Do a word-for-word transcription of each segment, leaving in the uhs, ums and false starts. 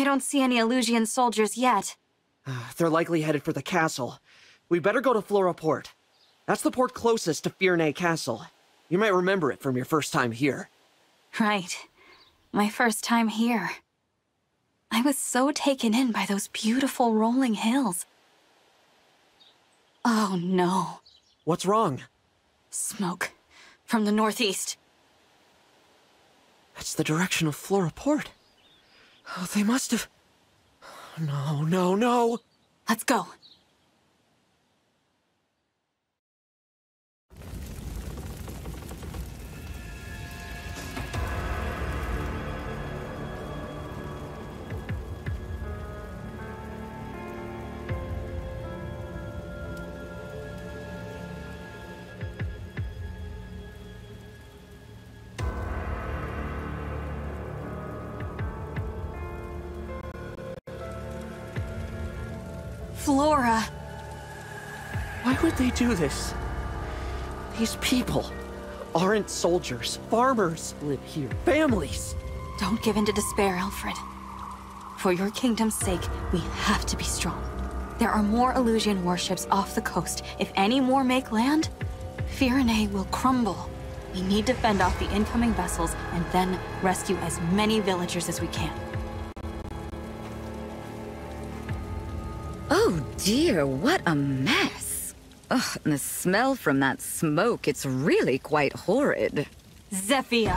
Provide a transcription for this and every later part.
I don't see any Elusian soldiers yet. They're likely headed for the castle. We better go to Flora Port. That's the port closest to Fyrnay Castle. You might remember it from your first time here. Right. My first time here. I was so taken in by those beautiful rolling hills. Oh no. What's wrong? Smoke. From the northeast. That's the direction of Flora Port. Oh, they must have... No, no, no! Let's go. Flora. Why would they do this? These people aren't soldiers. Farmers live here. Families. Don't give in to despair, Alfred. For your kingdom's sake, we have to be strong. There are more Elusian warships off the coast. If any more make land, Fyrnay will crumble. We need to fend off the incoming vessels and then rescue as many villagers as we can. Oh dear, what a mess. Ugh, and the smell from that smoke, it's really quite horrid. Zephyia!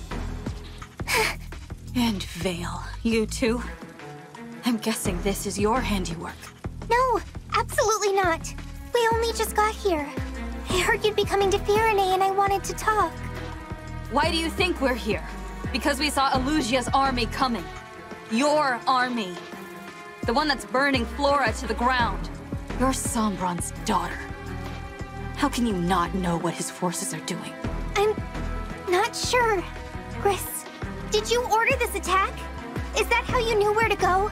And Vale, you too? I'm guessing this is your handiwork. No, absolutely not. We only just got here. I heard you'd be coming to Fyrnay and I wanted to talk. Why do you think we're here? Because we saw Elusia's army coming. Your army. The one that's burning Flora to the ground. You're Sombron's daughter. How can you not know what his forces are doing? I'm not sure. Gris, did you order this attack? Is that how you knew where to go?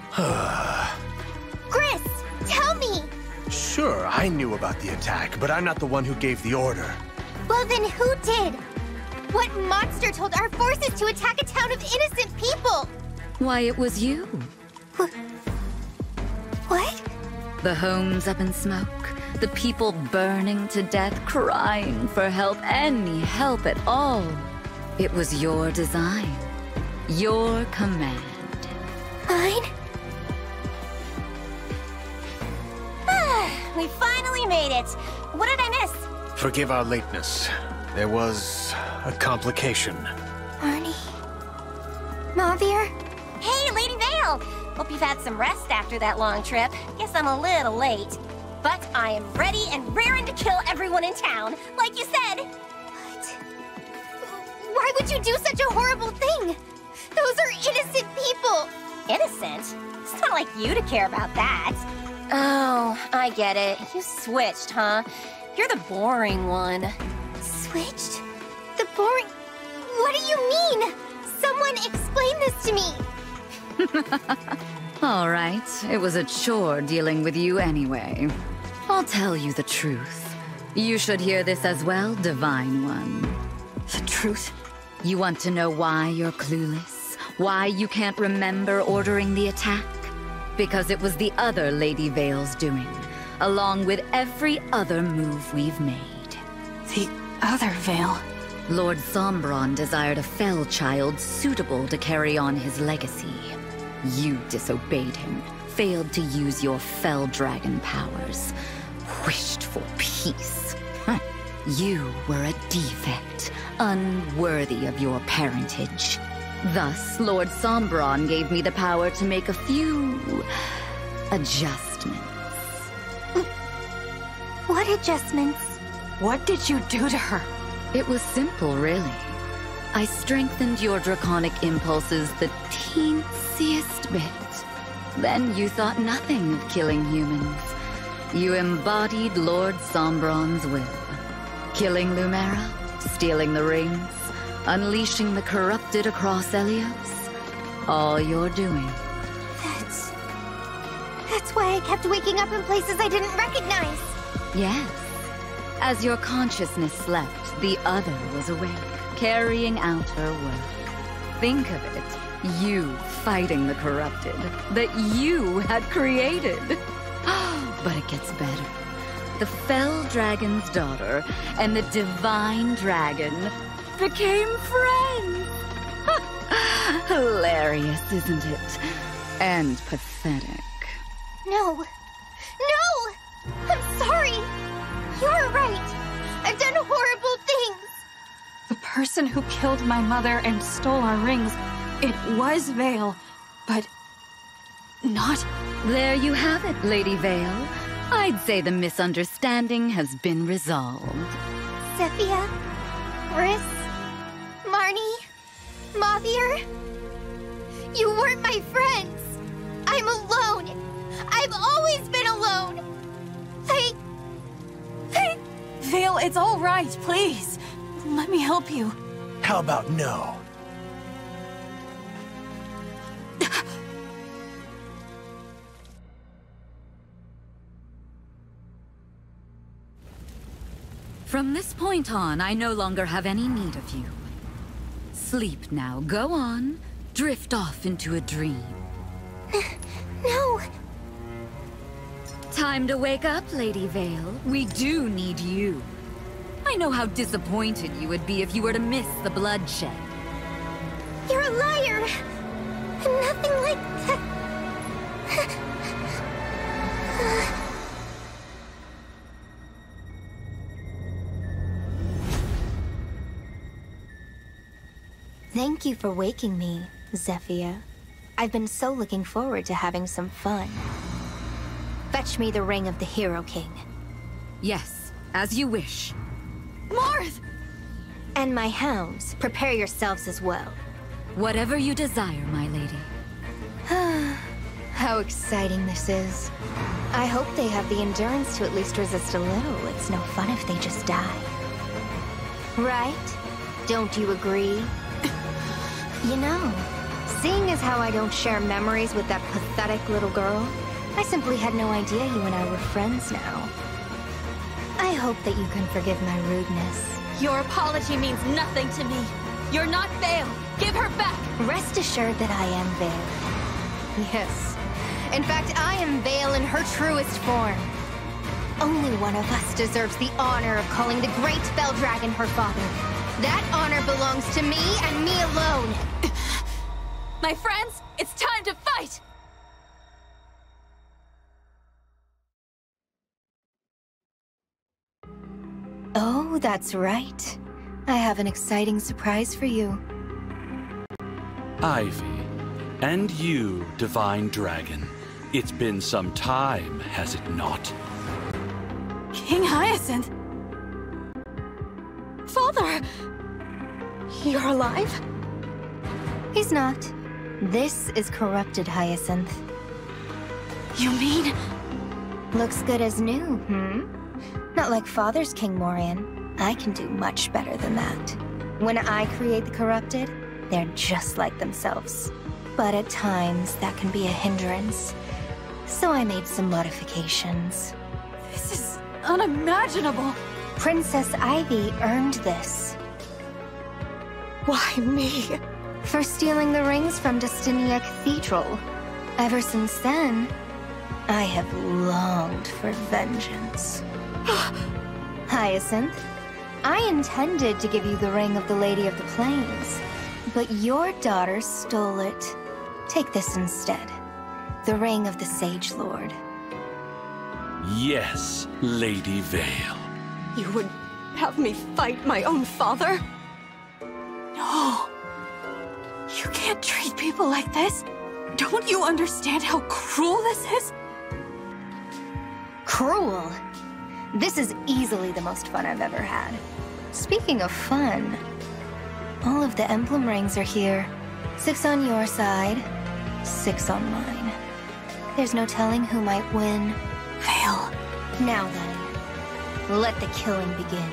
Gris, tell me! Sure, I knew about the attack, but I'm not the one who gave the order. Well then who did? What monster told our forces to attack a town of innocent people? Why, it was you. What? The homes up in smoke, the people burning to death, crying for help, any help at all. It was your design, your command. Mine? We finally made it. What did I miss? Forgive our lateness. There was a complication. Arnie? Mauvier? Hey, Lady Vale! Hope you've had some rest after that long trip. Guess I'm a little late. But I am ready and raring to kill everyone in town, like you said. What? Why would you do such a horrible thing? Those are innocent people. Innocent? It's not like you to care about that. Oh, I get it. You switched, huh? You're the boring one. Switched? The boring... What do you mean? Someone explain this to me. All right, it was a chore dealing with you anyway. I'll tell you the truth. You should hear this as well, Divine One. The truth? You want to know why you're clueless? Why you can't remember ordering the attack? Because it was the other Lady Vale's doing, along with every other move we've made. The other Vale? Lord Sombron desired a fell child suitable to carry on his legacy. You disobeyed him, failed to use your fell dragon powers, wished for peace. You were a defect, unworthy of your parentage. Thus, Lord Sombron gave me the power to make a few... adjustments. What adjustments? What did you do to her? It was simple, really. I strengthened your draconic impulses the teensiest bit. Then you thought nothing of killing humans. You embodied Lord Sombron's will. Killing Lumera, stealing the rings, unleashing the corrupted across Elyos. All you're doing. That's... That's why I kept waking up in places I didn't recognize. Yes. As your consciousness slept, the other was awake, carrying out her work. Think of it You fighting the corrupted that you had created. But it gets better. The Fell Dragon's daughter and the Divine Dragon became friends. Hilarious, isn't it? And pathetic. No. No! I'm sorry. You're right. I've done horrible things. The person who killed my mother and stole our rings, it was Vale, but not... There you have it, Lady Vale. I'd say the misunderstanding has been resolved. Zephyr, Riss, Marnie, Mothier, you weren't my friends. I'm alone. I've always been alone. I... I... Vale, it's all right, please. Let me help you. How about no? From this point on, I no longer have any need of you. Sleep now. Go on. Drift off into a dream. No. Time to wake up, Lady Vale. We do need you. I know how disappointed you would be if you were to miss the bloodshed. You're a liar. I'm nothing like that. Thank you for waking me, Zephyr. I've been so looking forward to having some fun. Fetch me the Ring of the Hero King. Yes, as you wish. Marth! And my hounds, prepare yourselves as well. Whatever you desire, my lady. How exciting this is. I hope they have the endurance to at least resist a little. It's no fun if they just die. Right? Don't you agree? You know, seeing as how I don't share memories with that pathetic little girl, I simply had no idea you and I were friends now. I hope that you can forgive my rudeness. Your apology means nothing to me. You're not Vale. Give her back. Rest assured that I am Vale. Yes. In fact, I am Vale in her truest form. Only one of us deserves the honor of calling the great Fell Dragon her father. That honor belongs to me and me alone. My friends, it's time to fight! Oh, that's right. I have an exciting surprise for you. Ivy, and you, Divine Dragon. It's been some time, has it not? King Hyacinth? Father! You're alive? He's not. This is corrupted Hyacinth. You mean... Looks good as new, hmm? Not like Father's King Morian. I can do much better than that. When I create the corrupted, they're just like themselves. But at times, that can be a hindrance. So I made some modifications. This is unimaginable. Princess Ivy earned this. Why me? For stealing the rings from Destinia Cathedral. Ever since then, I have longed for vengeance. Hyacinth, I intended to give you the ring of the Lady of the Plains, but your daughter stole it. Take this instead. The ring of the Sage Lord. Yes, Lady Vale. You would have me fight my own father? No. You can't treat people like this. Don't you understand how cruel this is? Cruel? This is easily the most fun I've ever had. Speaking of fun, all of the emblem rings are here. Six on your side, six on mine. There's no telling who might win. Vale. Now then, let the killing begin.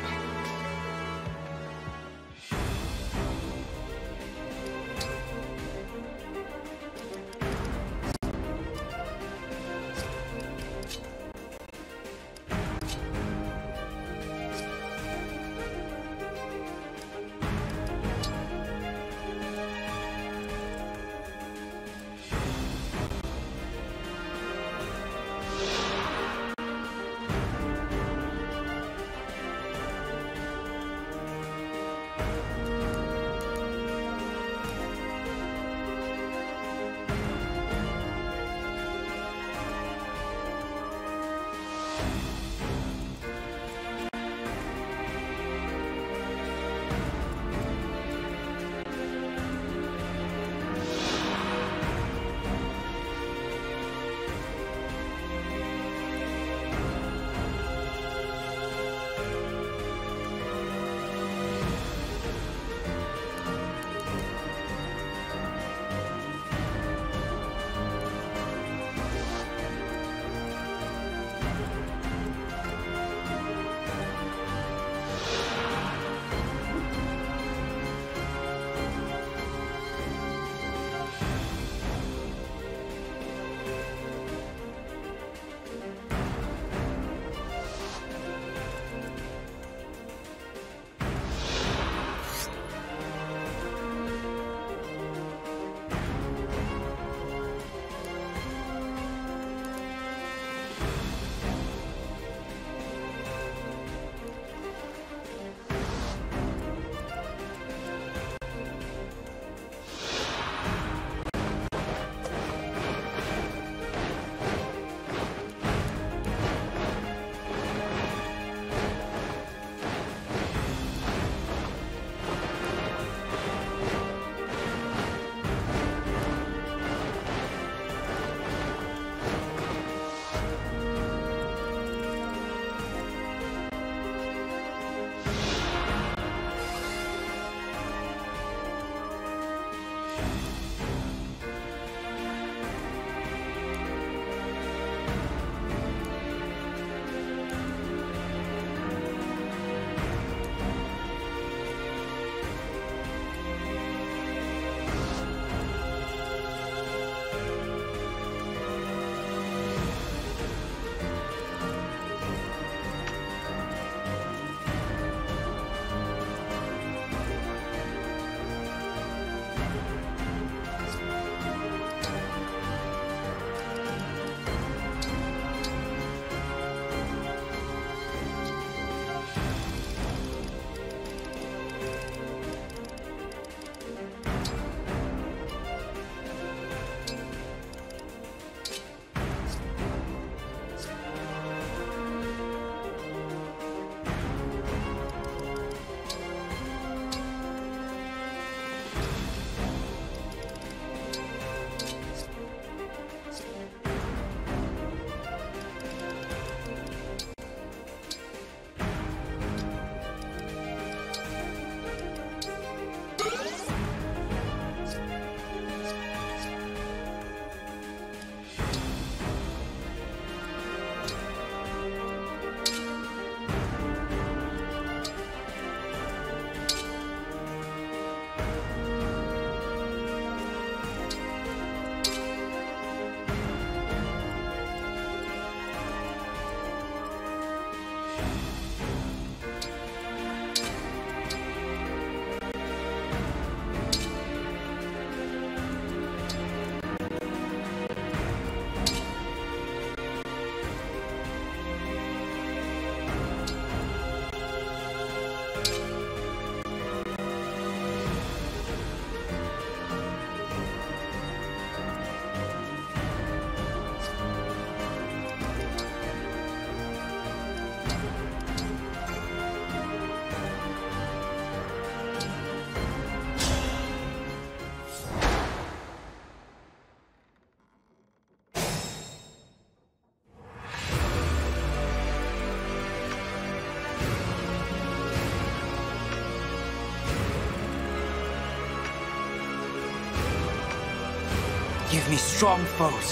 Give me strong foes.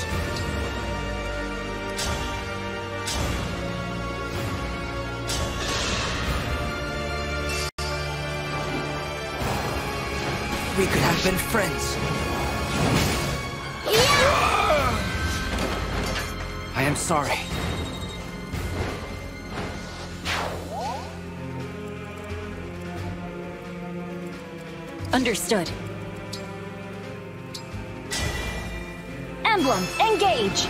We could have been friends. Yeah! I am sorry. Understood. Emblem, engage!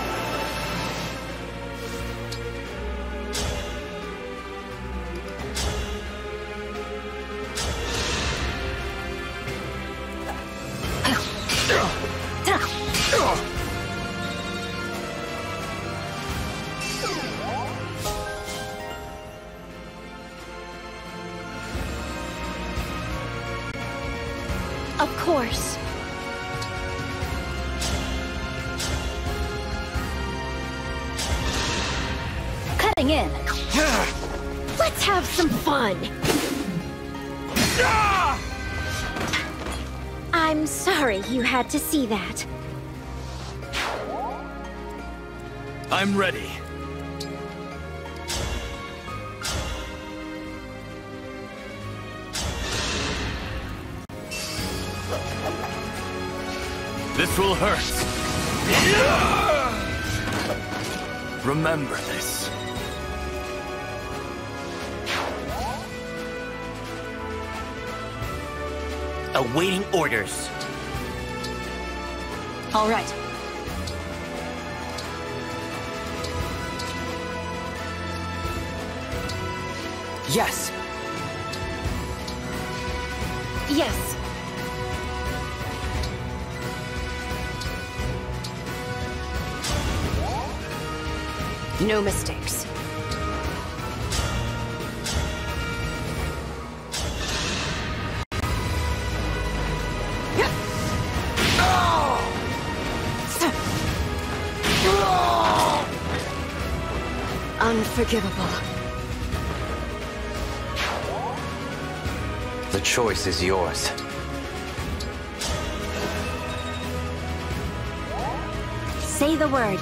Of course. Cutting in. Let's have some fun. I'm sorry you had to see that. I'm ready. This will hurt. Remember this. Awaiting orders. All right. Yes. Yes. No mistakes. Unforgivable. The choice is yours. Say the word.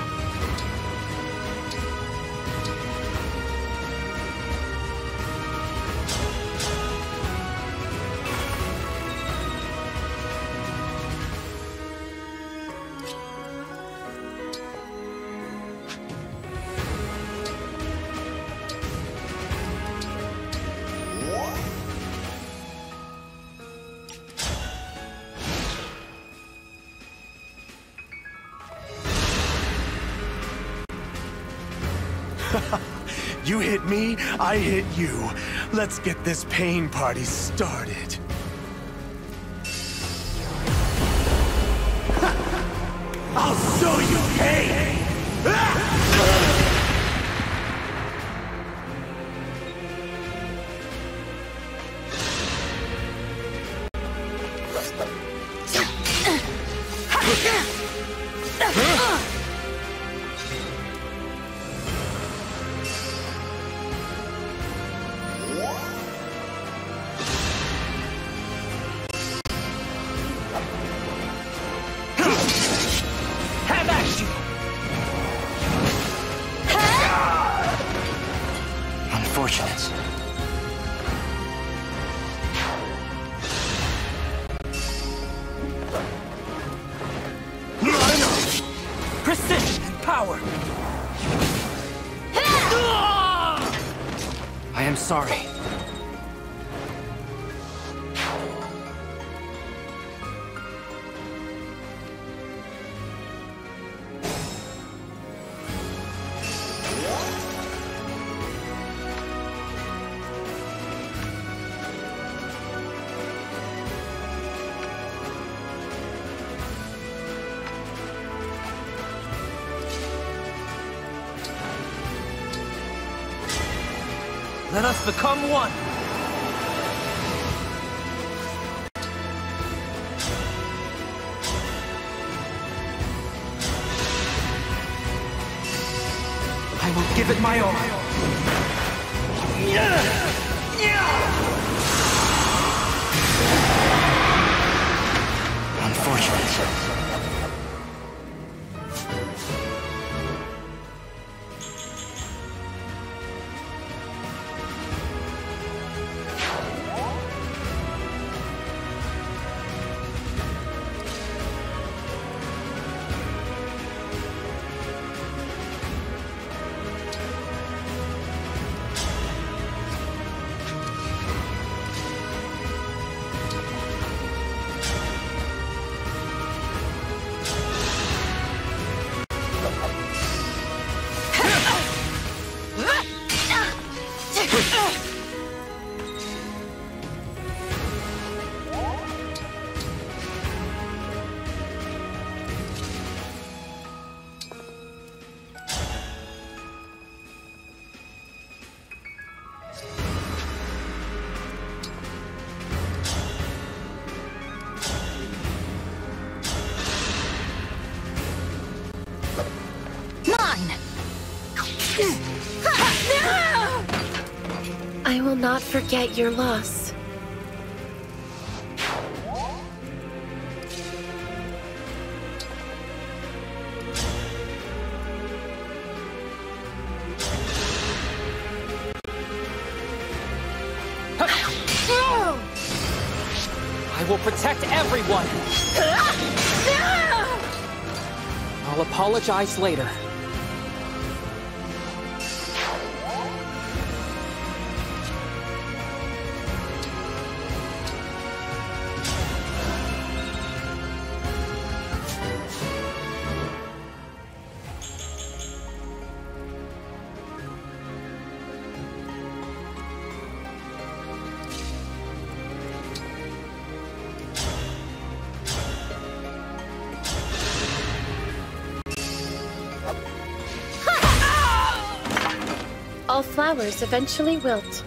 You hit me, I hit you. Let's get this pain party started. I'll show you pain! Unfortunate. Precision and power. I am sorry. Let us become one! I will give it my all. Unfortunate. I will not forget your loss. I will protect everyone! I'll apologize later. All flowers eventually wilt.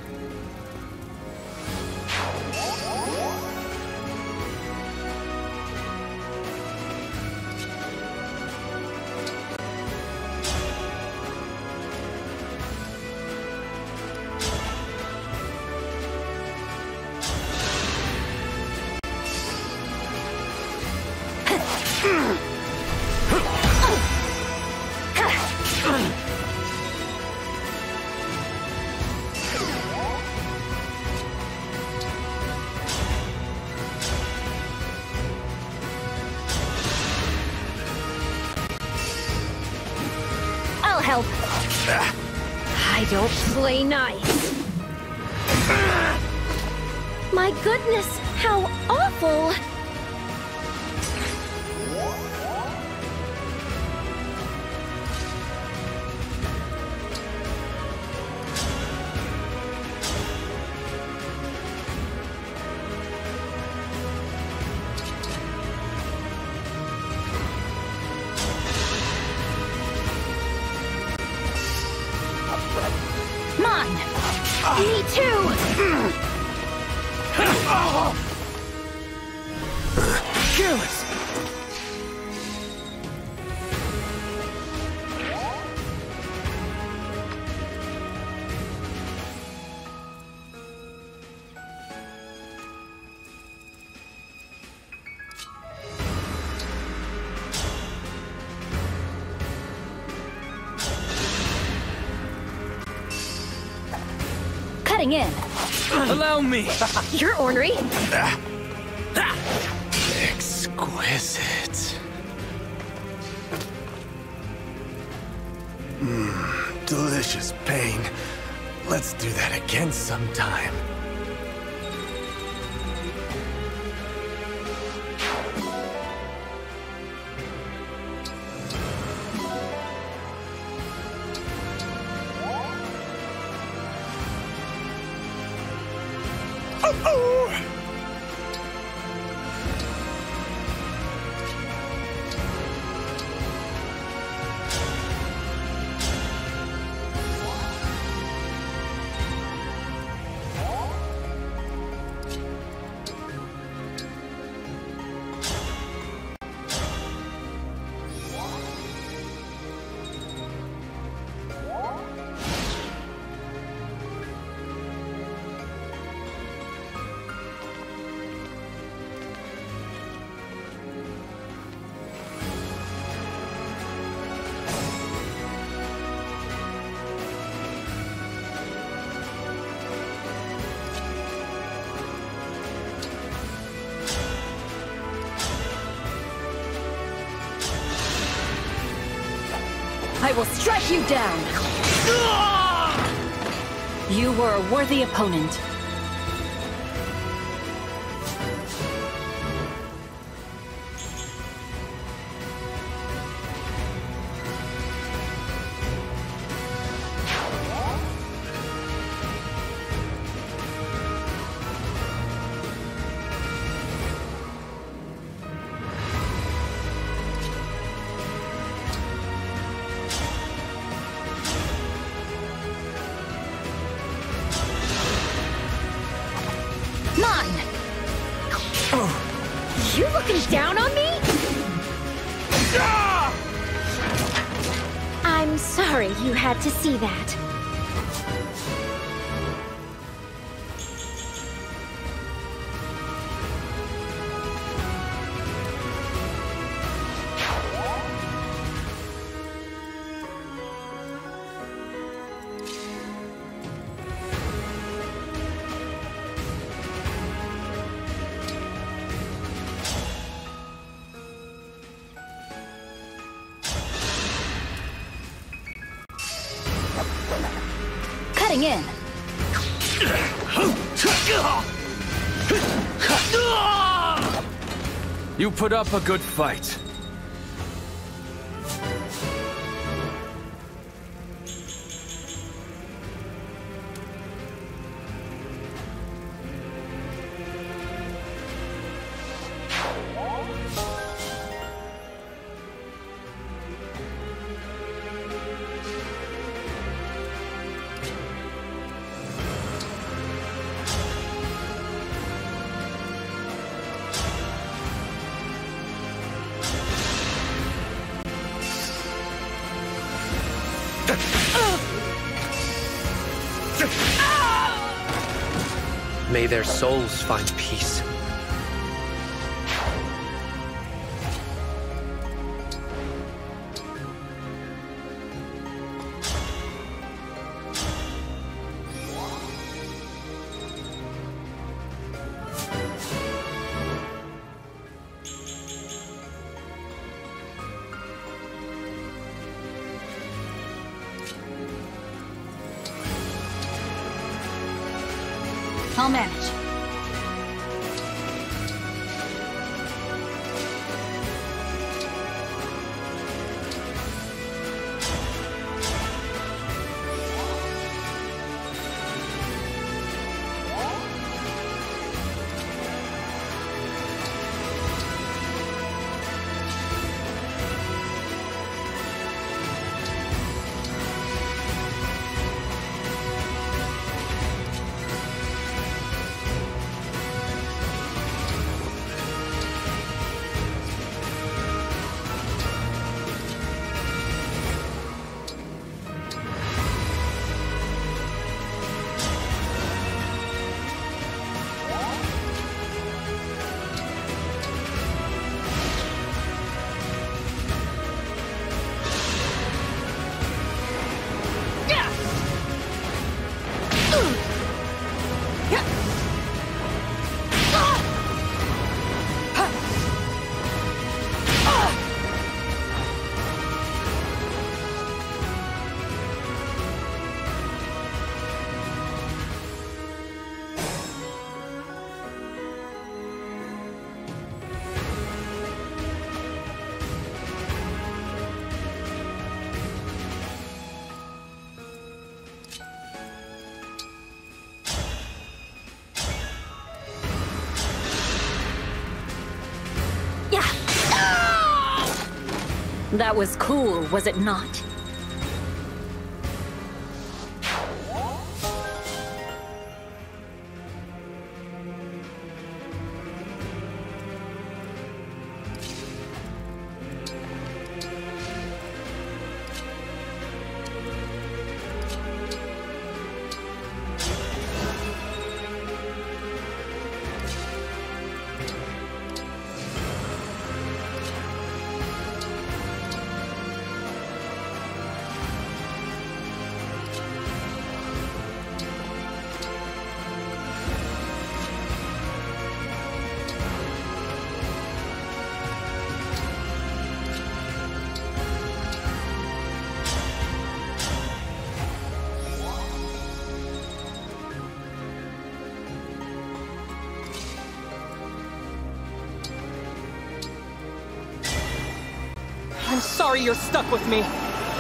Help. I don't play nice. My goodness, how awful! Me too! Careless! In. Allow me! You're ornery. Exquisite. Mmm, delicious pain. Let's do that again sometime. I will strike you down! You were a worthy opponent. You looking down on me? I'm sorry you had to see that. Cutting in. You put up a good fight. May their souls find peace. I'll manage. That was cool, was it not? I'm sorry you're stuck with me.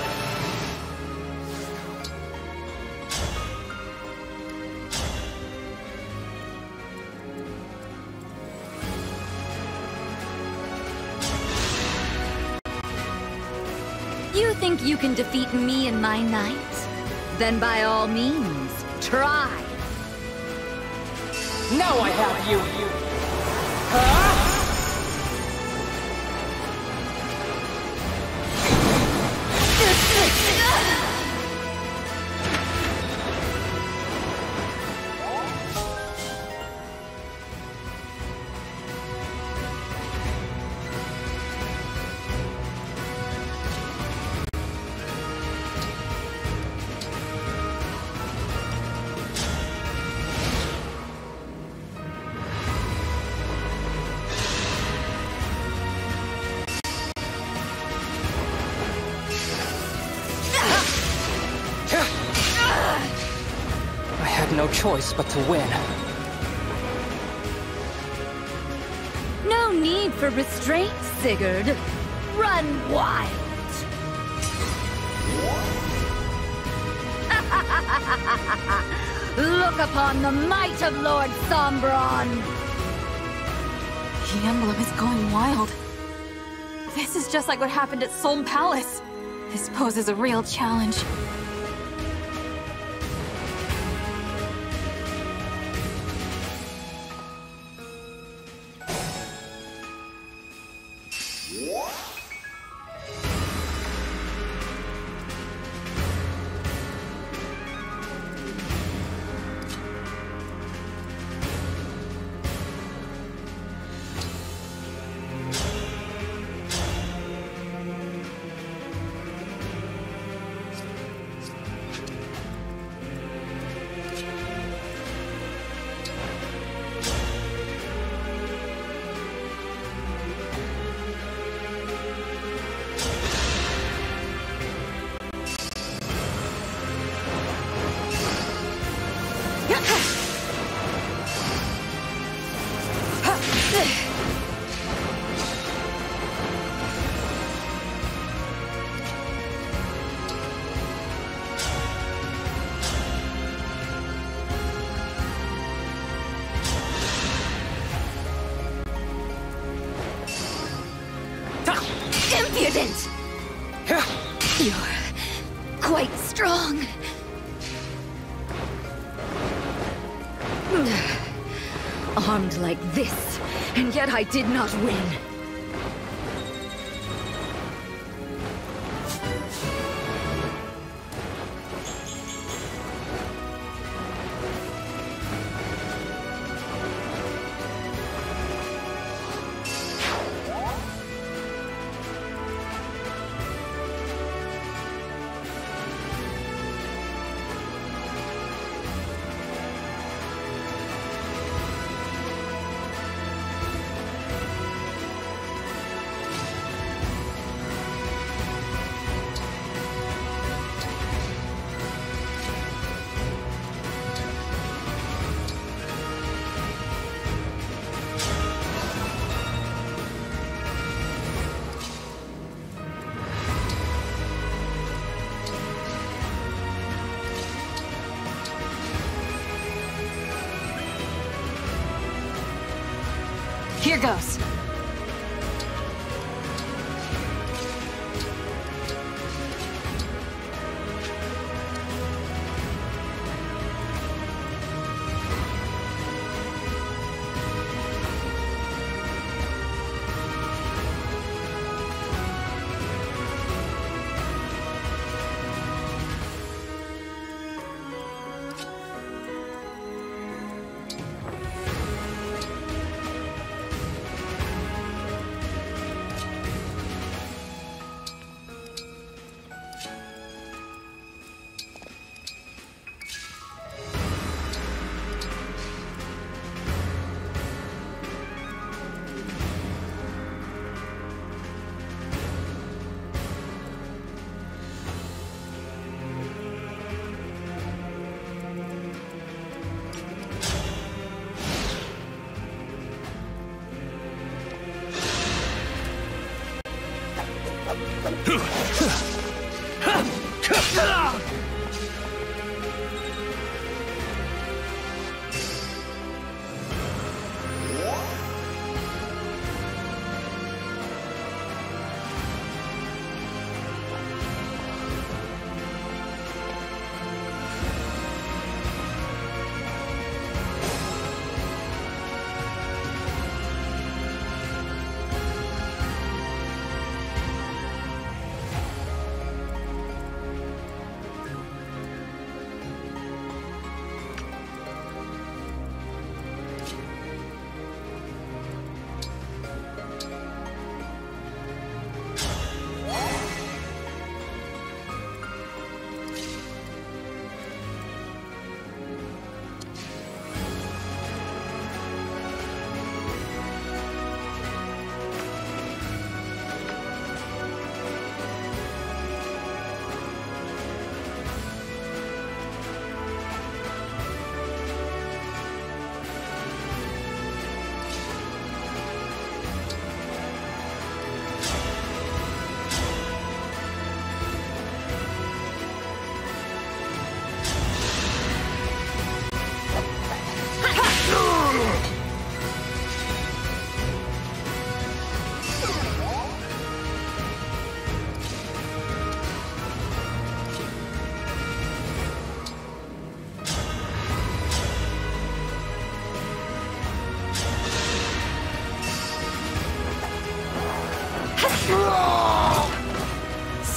You think you can defeat me and my knights? Then by all means, try. Now I have you! No choice but to win. No need for restraint, Sigurd. Run wild! Look upon the might of Lord Sombron! The emblem is going wild. This is just like what happened at Solm Palace. This poses a real challenge. Impudent! You're quite strong. Armed like this, and yet I did not win. Here goes.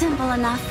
Simple enough.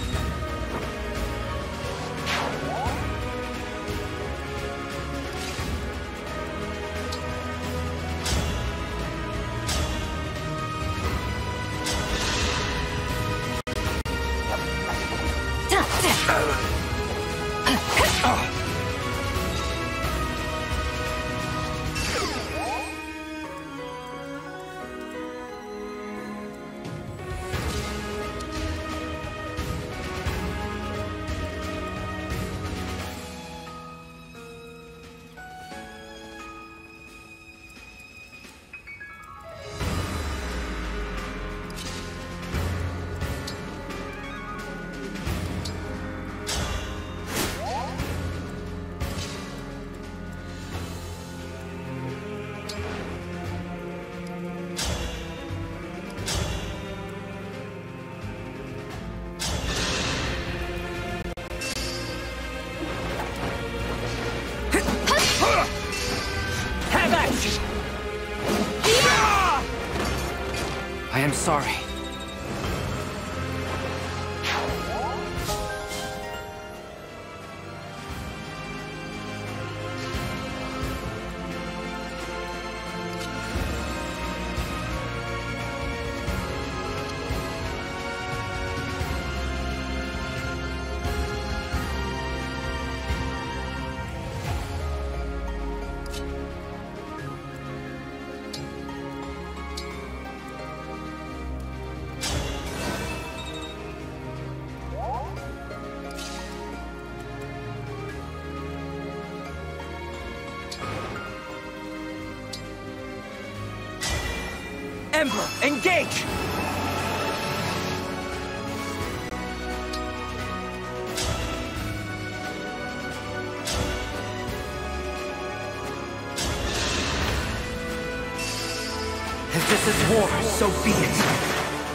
I am sorry. Ember, engage! If this is war, so be it.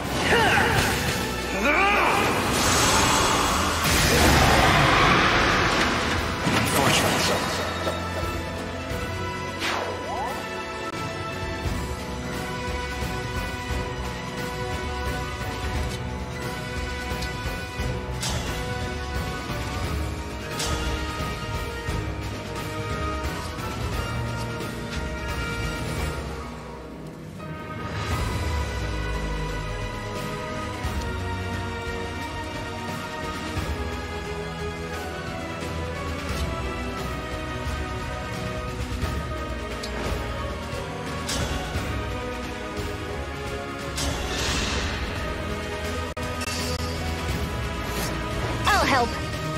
Help.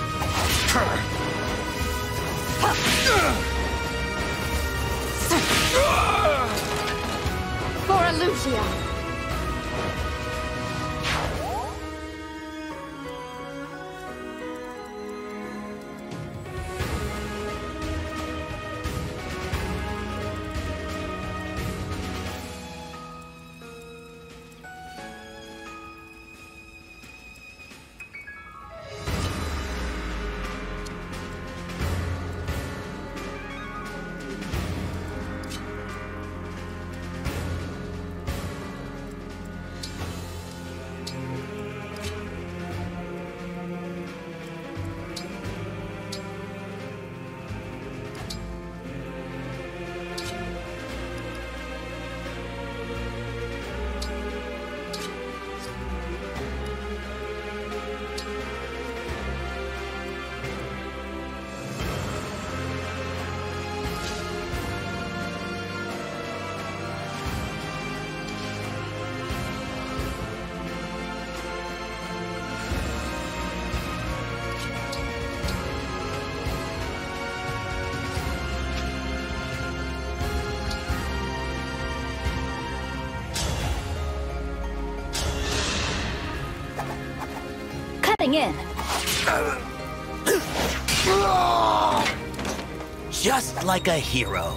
For Elusia. In. Just like a hero.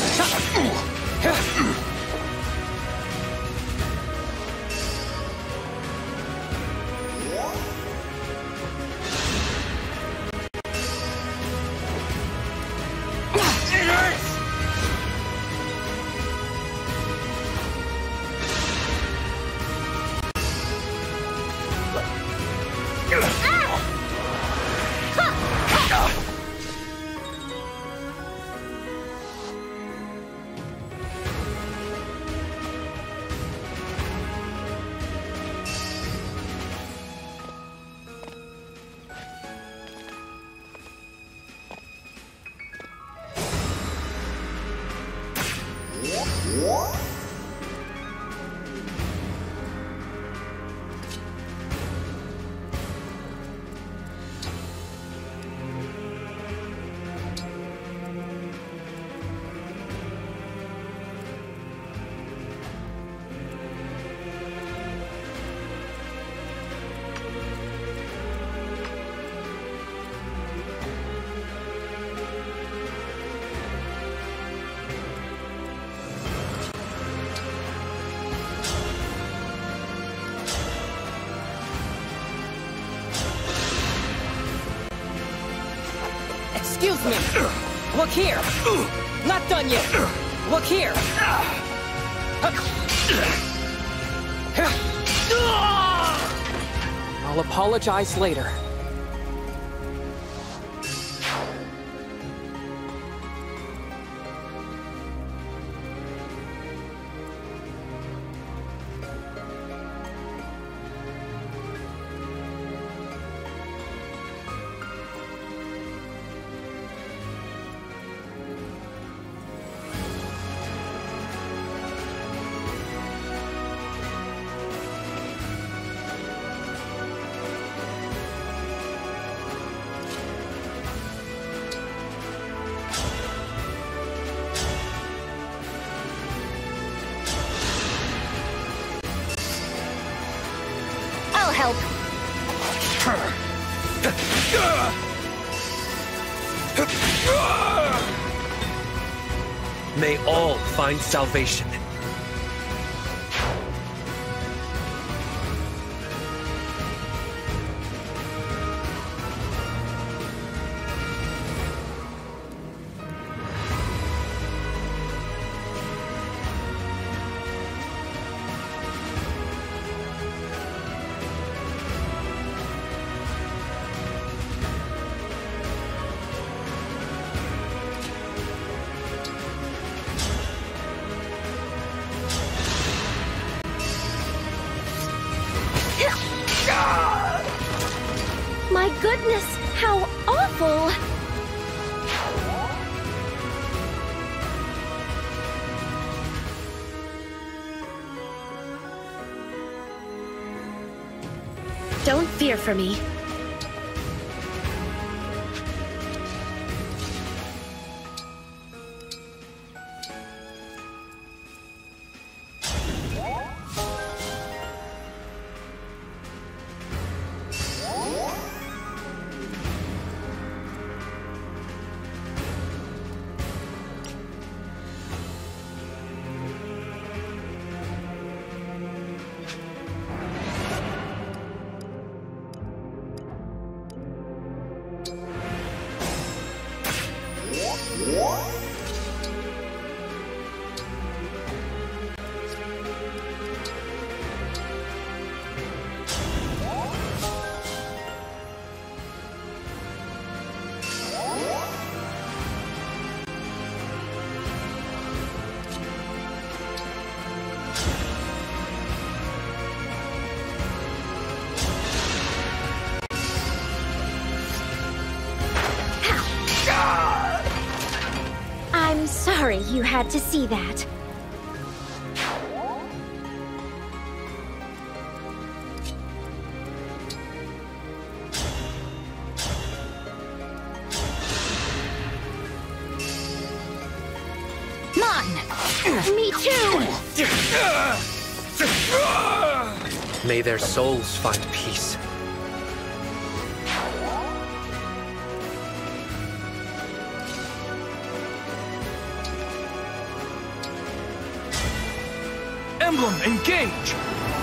Excuse me! Look here! Not done yet! Look here! I'll apologize later. Help. May all find salvation. My goodness, how awful! Don't fear for me. I'm sorry you had to see that. Mine! Me too! May their souls find peace. Emblem, engage!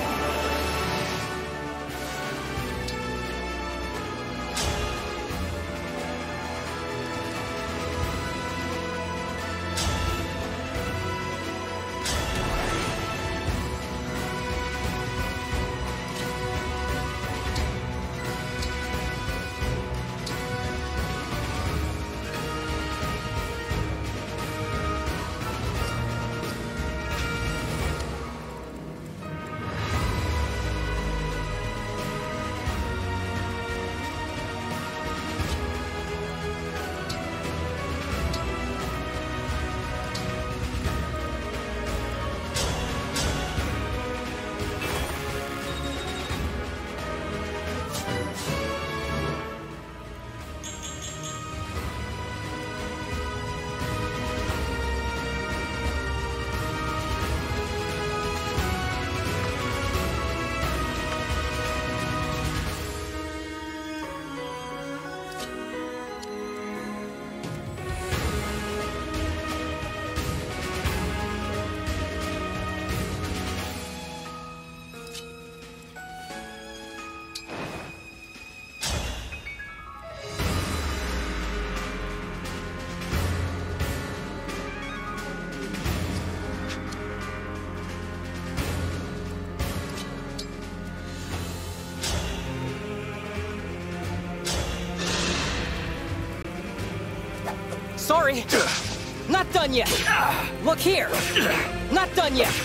Sorry! Not done yet! Look here! Not done yet!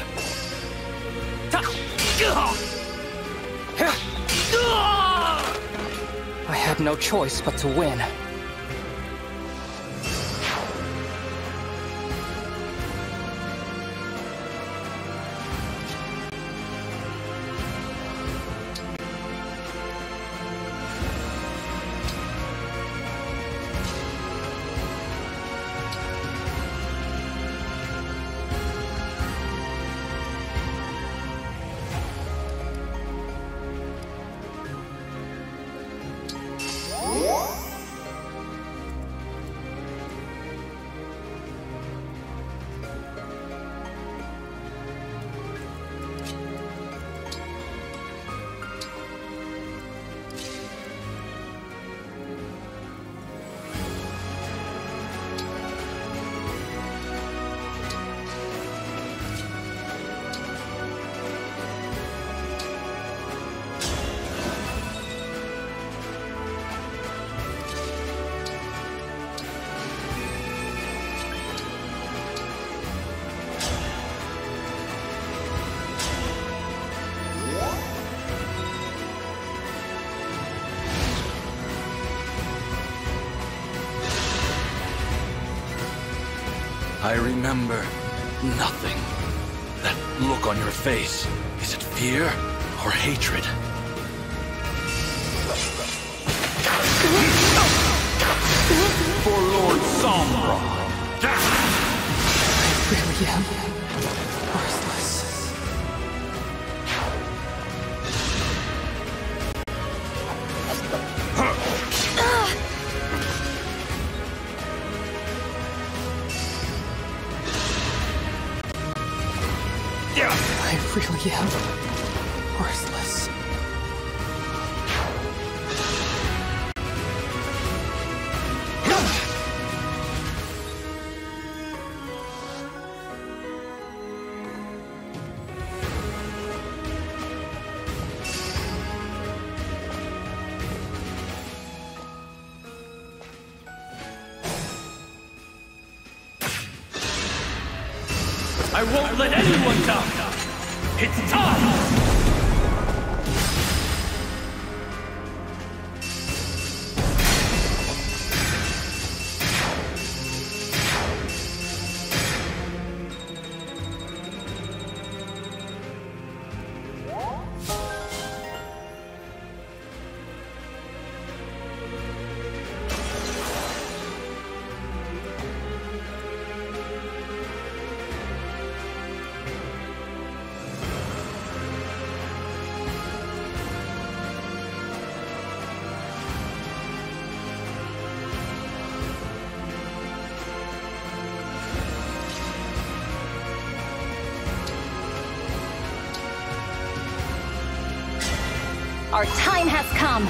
I had no choice but to win. I remember nothing. That look on your face, is it fear or hatred? For Lord Sombra! I really am worthless. I really am worthless. I won't let anyone down! It's time! Our time has come!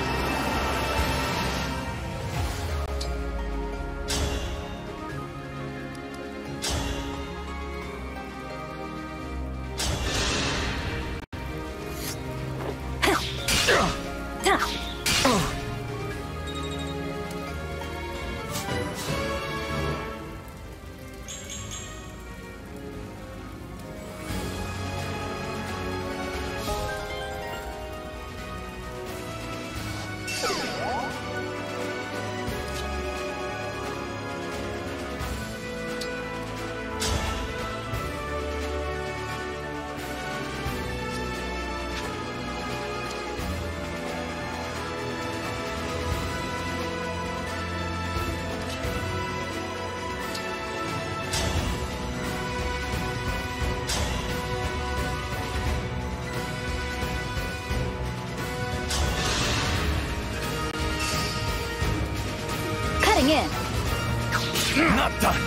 In. Not done.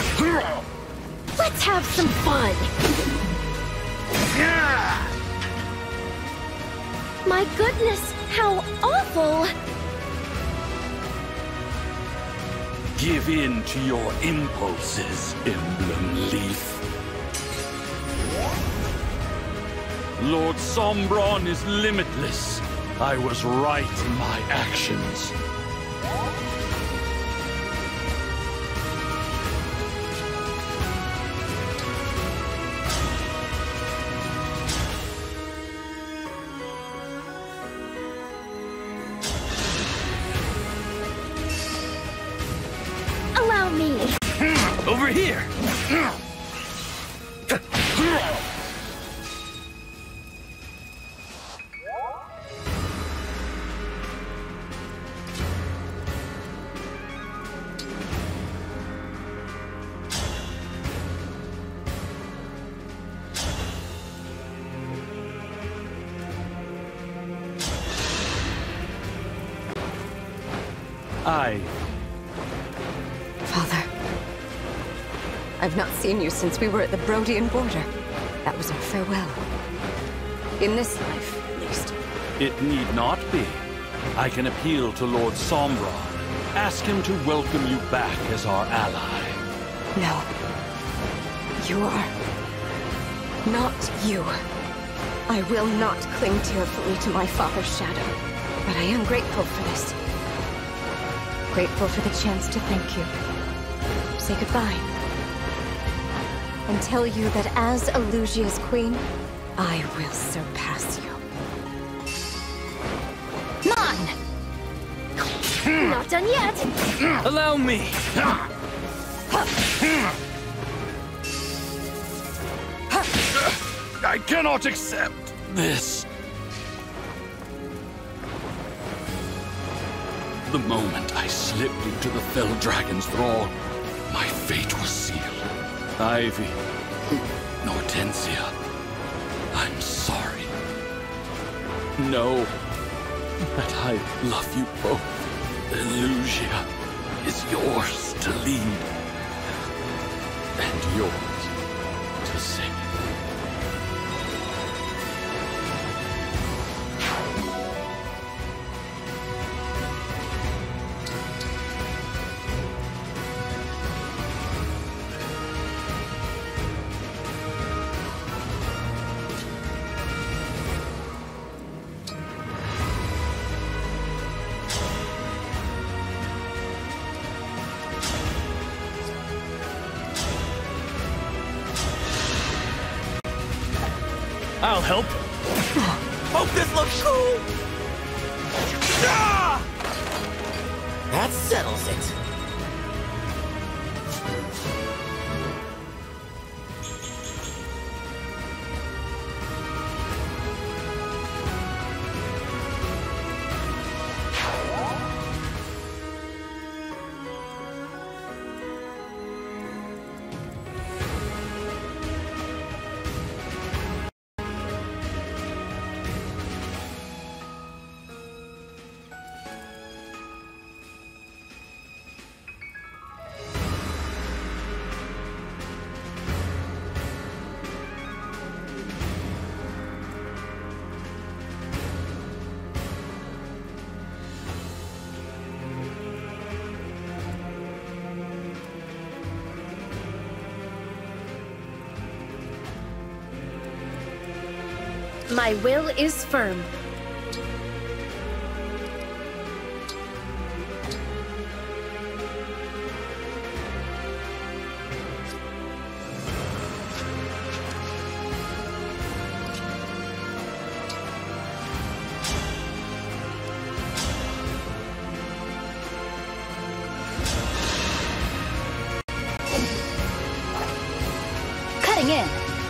Let's have some fun. My goodness, how awful! Give in to your impulses, Emblem Leaf. Lord Sombron is limitless. I was right in my actions. Over here! I... Father. I've not seen you since we were at the Brodian border. That was our farewell. In this life, at least. It need not be. I can appeal to Lord Sombron. Ask him to welcome you back as our ally. No. You are... not you. I will not cling tearfully to my father's shadow. But I am grateful for this. Grateful for the chance to thank you. Say goodbye. And tell you that as Elusia's queen, I will surpass you. Mon! Not done yet! Allow me! I cannot accept this. The moment I slipped into the Fell Dragon's thrall, my fate was sealed. Ivy, Hortensia, I'm sorry. Know that I love you both. Elusia is yours to lead, and yours to sing. I'll help. Hope this looks cool! Ah! That settles it. My will is firm. Cutting in.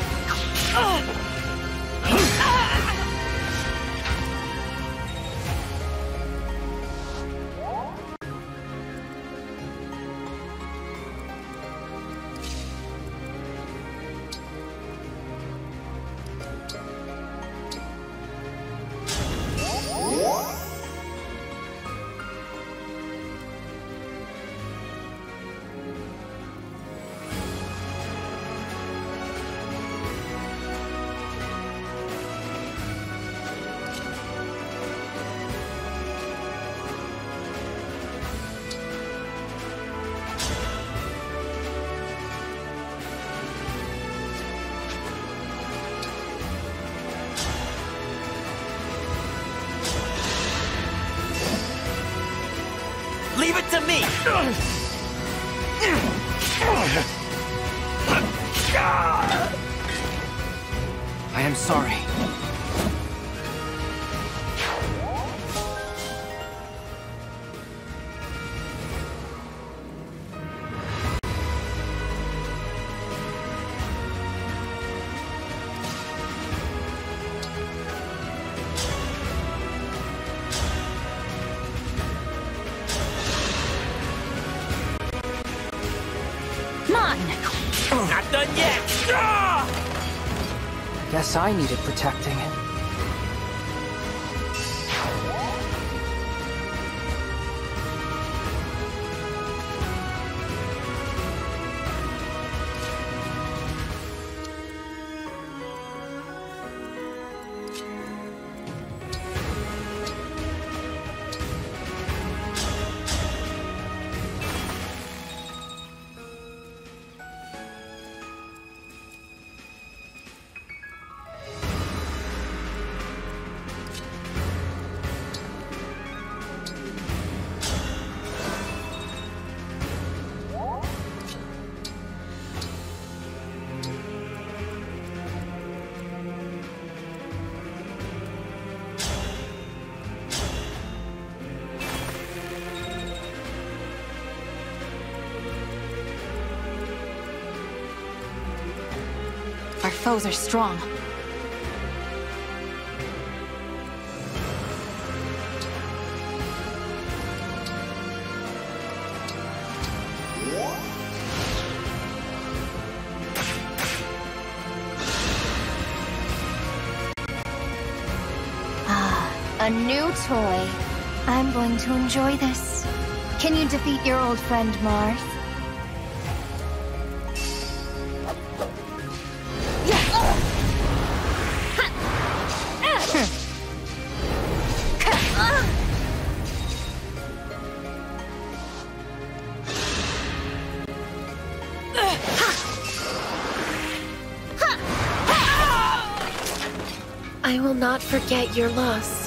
Leave it to me! I am sorry. Not done yet! Ah! Guess I needed protecting. Our foes are strong. Ah, a new toy. I'm going to enjoy this. Can you defeat your old friend Mars? I will not forget your loss.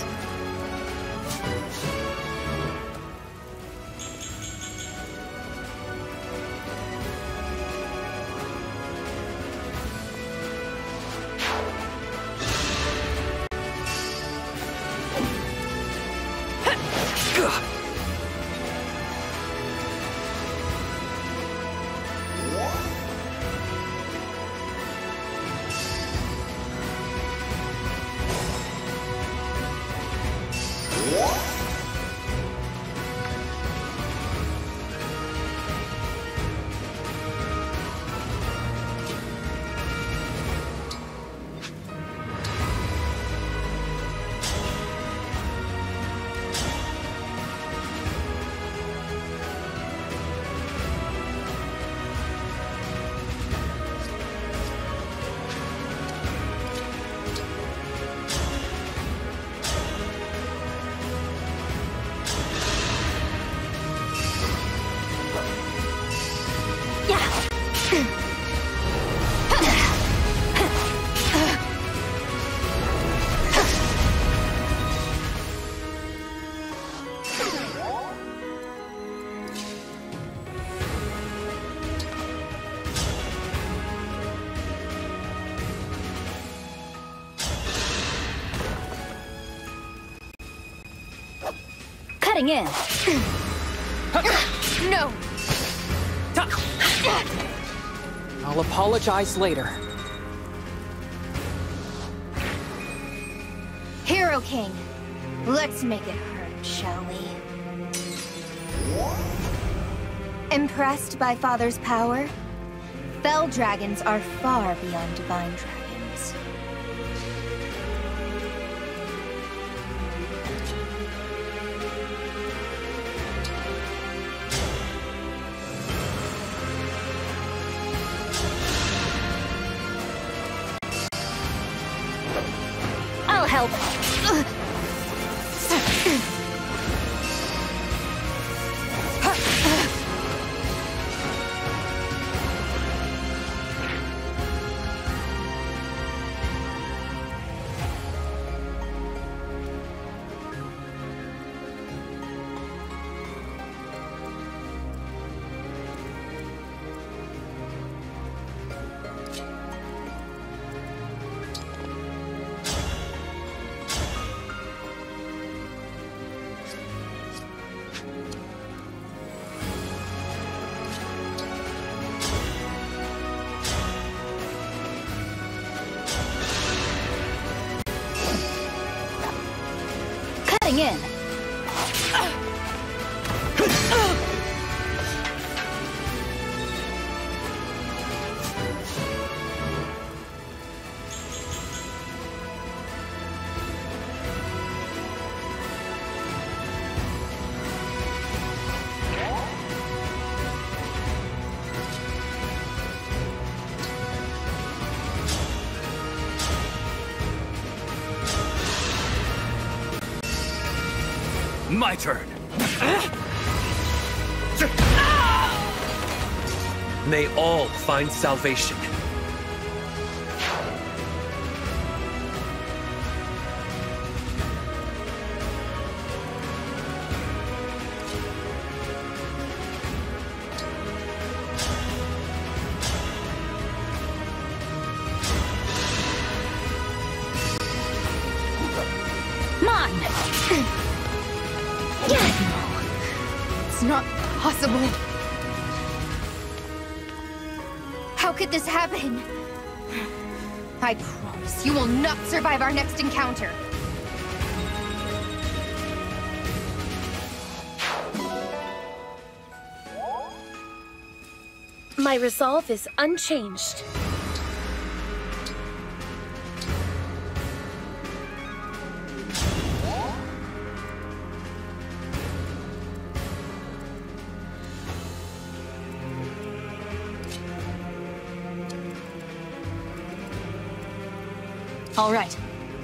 Cutting in. No! I'll apologize later. Hero King, let's make it hurt, shall we? Impressed by Father's power? Fell dragons are far beyond divine dragons. I'll help. Cutting in. My turn. May all find salvation. Mine! It's not possible. How could this happen? I promise you will not survive our next encounter. My resolve is unchanged. All right.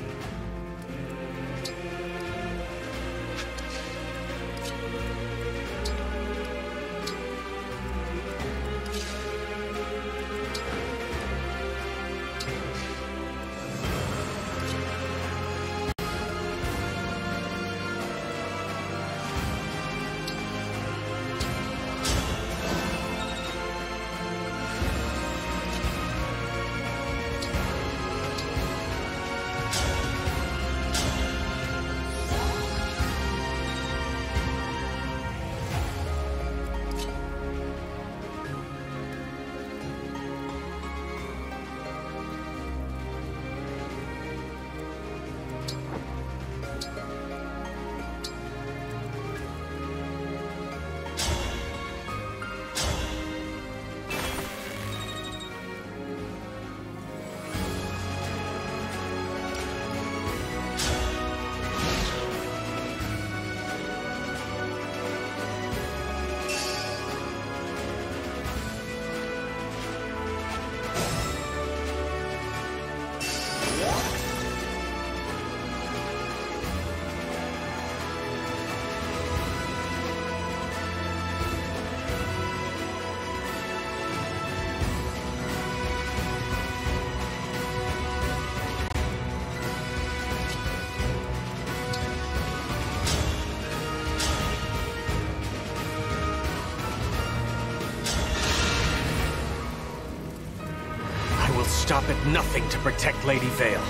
Stop at nothing to protect Lady Vale.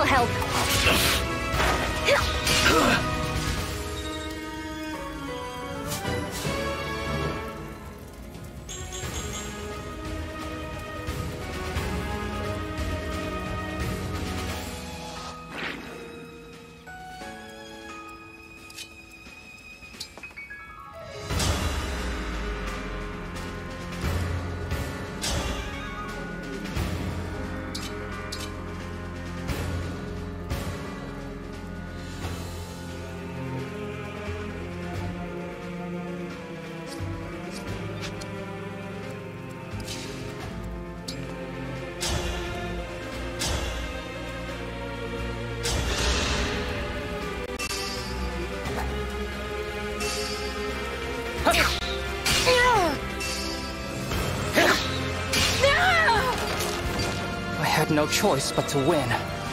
help. I had no choice but to win.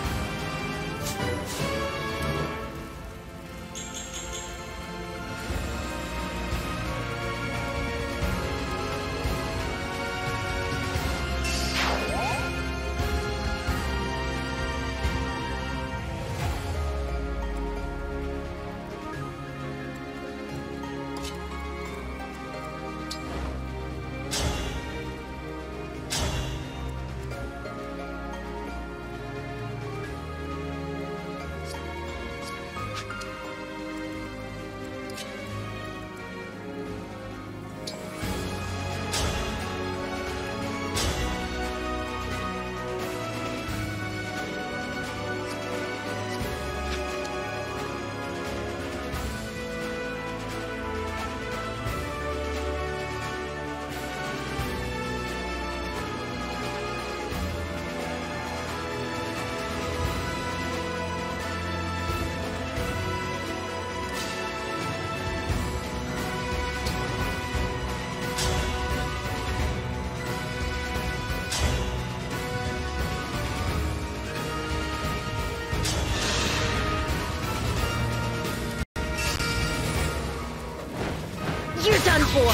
You're done for!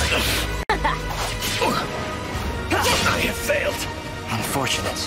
I have failed! Unfortunate.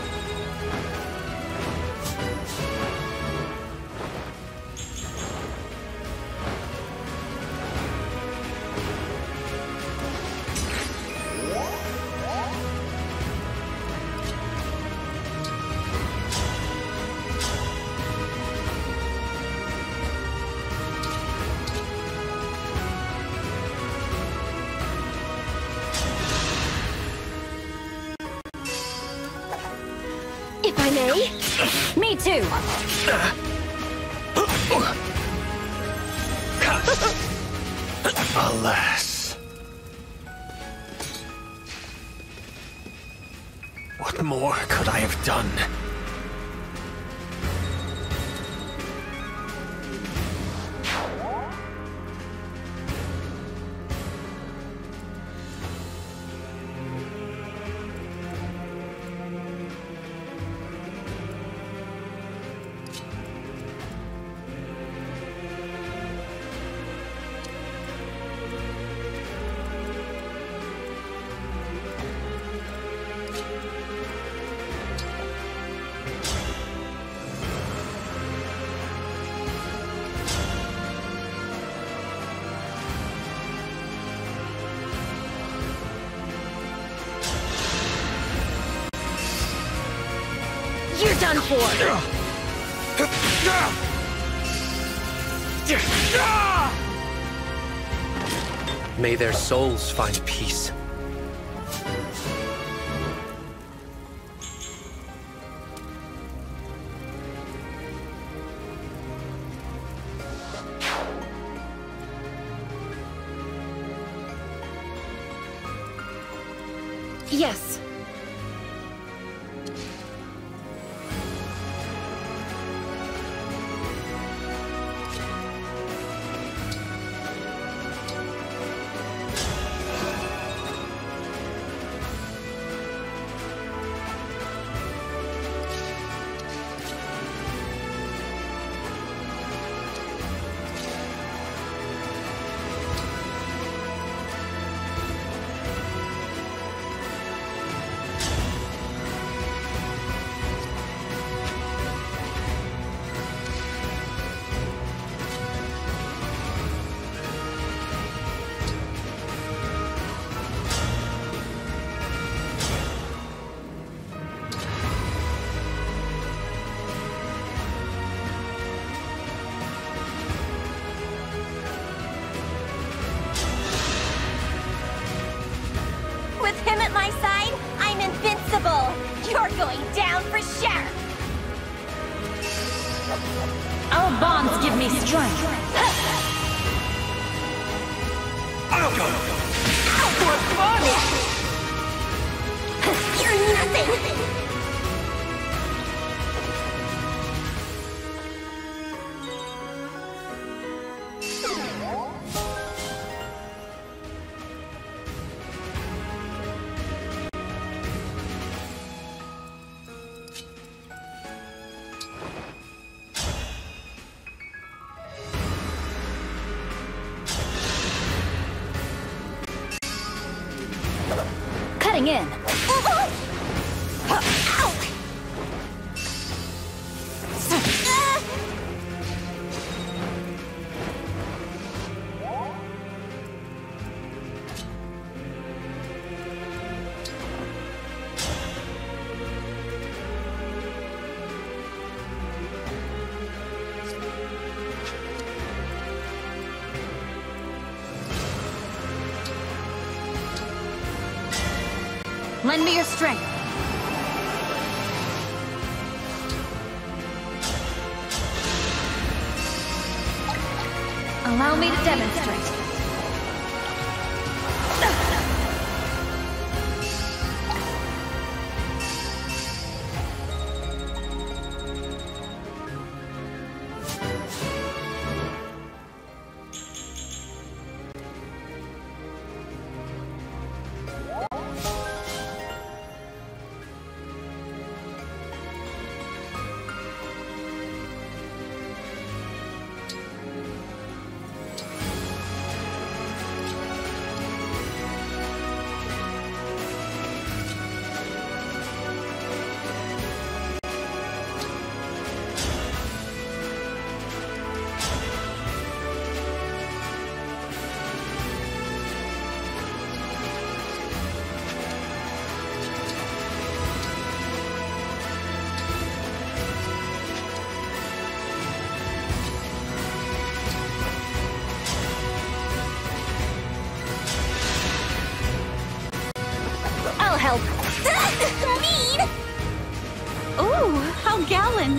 If I may? Me too! Alas. What more could I have done? You're done for! May their souls find peace. Yes. Our bonds give me strength. I'll go. What fun! You're nothing! Cutting in. Lend me your strength. Allow me to demonstrate. Help! Mean! Ooh, how gallant!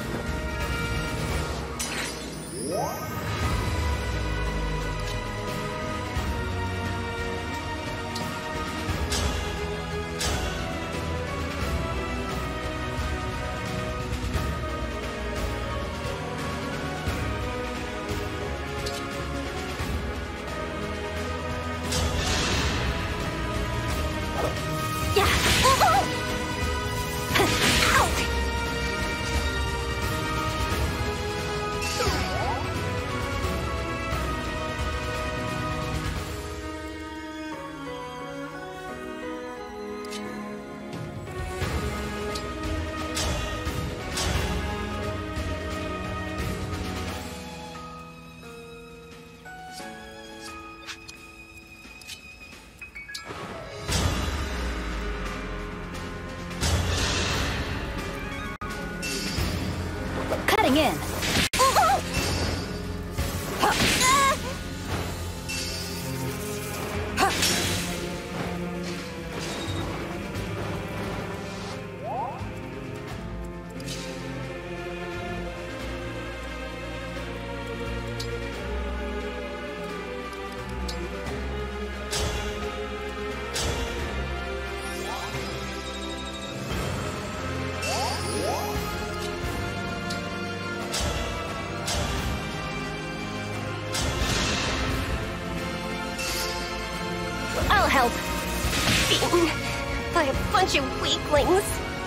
Cutting in. I'll help. Beaten by a bunch of weaklings.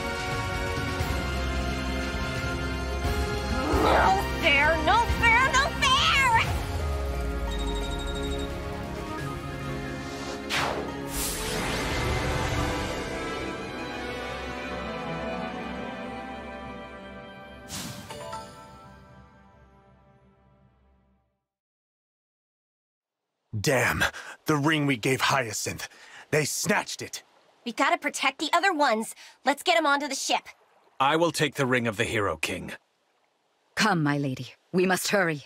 No fair, no fair, no fair! Damn, the ring we gave Hyacinth. They snatched it. We gotta protect the other ones. Let's get them onto the ship. I will take the Ring of the Hero King. Come, my lady. We must hurry.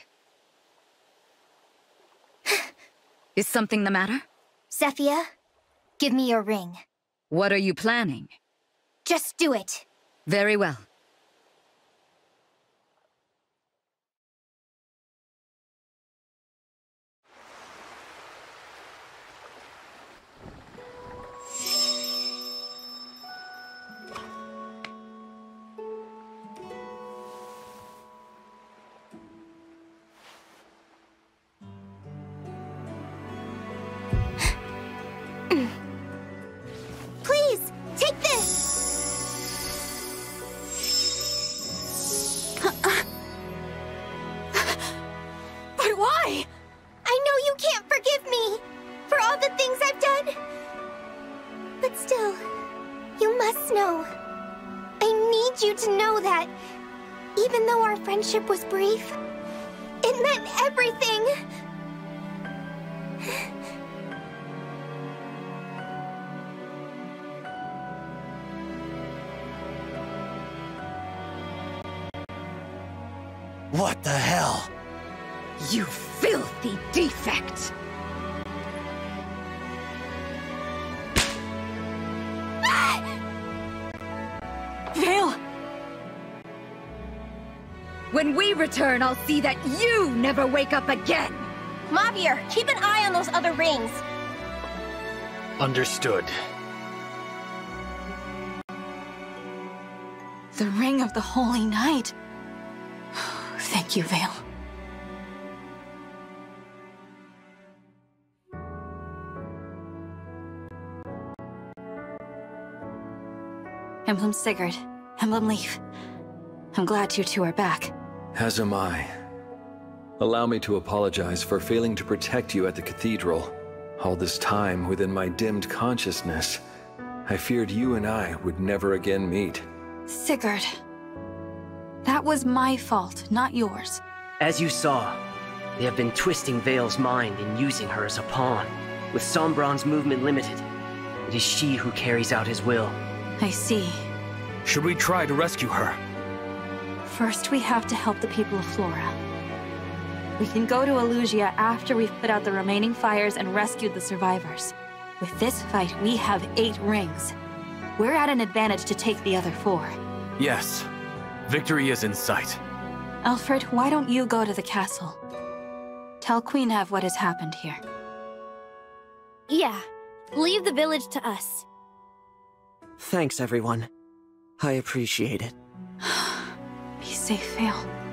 Is something the matter? Zephia, give me your ring. What are you planning? Just do it. Very well. know that even though our friendship was brief, it meant everything. What the hell? You filthy defect! Veil! When we return, I'll see that you never wake up again! Mavir, keep an eye on those other rings. Understood. The Ring of the Holy Night. Thank you, Veil. Emblem Sigurd, Emblem Leif. I'm glad you two are back. As am I. Allow me to apologize for failing to protect you at the cathedral. All this time, within my dimmed consciousness, I feared you and I would never again meet. Sigurd. That was my fault, not yours. As you saw, they have been twisting Veil's mind and using her as a pawn. With Sombron's movement limited, it is she who carries out his will. I see. Should we try to rescue her? First, we have to help the people of Flora. We can go to Elusia after we've put out the remaining fires and rescued the survivors. With this fight, we have eight rings. We're at an advantage to take the other four. Yes. Victory is in sight. Alfred, why don't you go to the castle? Tell Queen Ev what has happened here. Yeah. Leave the village to us. Thanks, everyone. I appreciate it. Be safe, Veil.